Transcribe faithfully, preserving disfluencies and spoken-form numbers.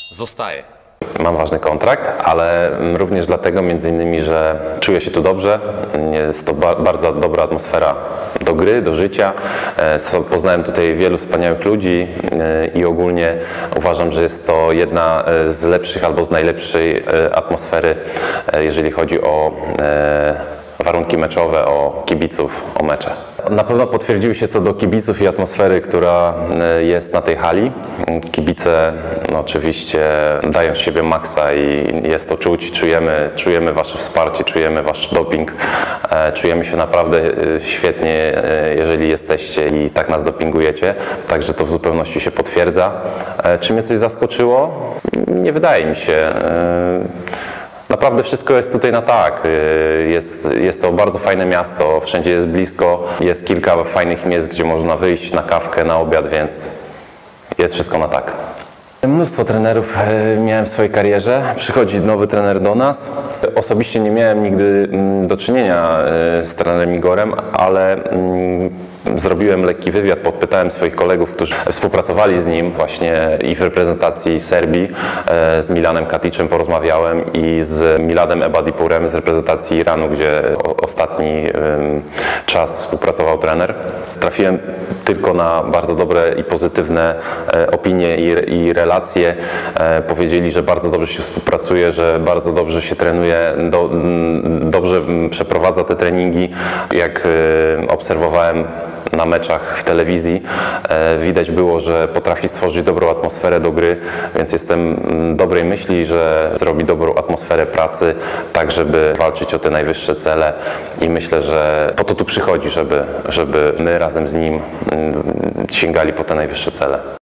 Zostaje. Mam ważny kontrakt, ale również dlatego między innymi, że czuję się tu dobrze, jest to ba bardzo dobra atmosfera do gry, do życia. E, poznałem tutaj wielu wspaniałych ludzi e, i ogólnie uważam, że jest to jedna z lepszych albo z najlepszej e, atmosfery, e, jeżeli chodzi o e, warunki meczowe, o kibiców, o mecze. Na pewno potwierdziły się co do kibiców i atmosfery, która jest na tej hali. Kibice no, oczywiście dają z siebie maksa i jest to czuć, czujemy, czujemy Wasze wsparcie, czujemy Wasz doping, czujemy się naprawdę świetnie, jeżeli jesteście i tak nas dopingujecie, także to w zupełności się potwierdza. Czy mnie coś zaskoczyło? Nie wydaje mi się. Naprawdę wszystko jest tutaj na tak. Jest, jest to bardzo fajne miasto, wszędzie jest blisko, jest kilka fajnych miejsc, gdzie można wyjść na kawkę, na obiad, więc jest wszystko na tak. Mnóstwo trenerów miałem w swojej karierze. Przychodzi nowy trener do nas. Osobiście nie miałem nigdy do czynienia z trenerem Igorem, ale zrobiłem lekki wywiad, podpytałem swoich kolegów, którzy współpracowali z nim właśnie i w reprezentacji Serbii. Z Milanem Katiczem porozmawiałem i z Miladem Ebadipurem z reprezentacji Iranu, gdzie ostatni czas współpracował trener. Trafiłem tylko na bardzo dobre i pozytywne opinie i, i relacje. Powiedzieli, że bardzo dobrze się współpracuje, że bardzo dobrze się trenuje, do, dobrze przeprowadza te treningi. Jak obserwowałem na meczach w telewizji, widać było, że potrafi stworzyć dobrą atmosferę do gry, więc jestem dobrej myśli, że zrobi dobrą atmosferę pracy, tak żeby walczyć o te najwyższe cele i myślę, że po to tu przychodzi, żeby, żeby my razem z nim sięgali po te najwyższe cele.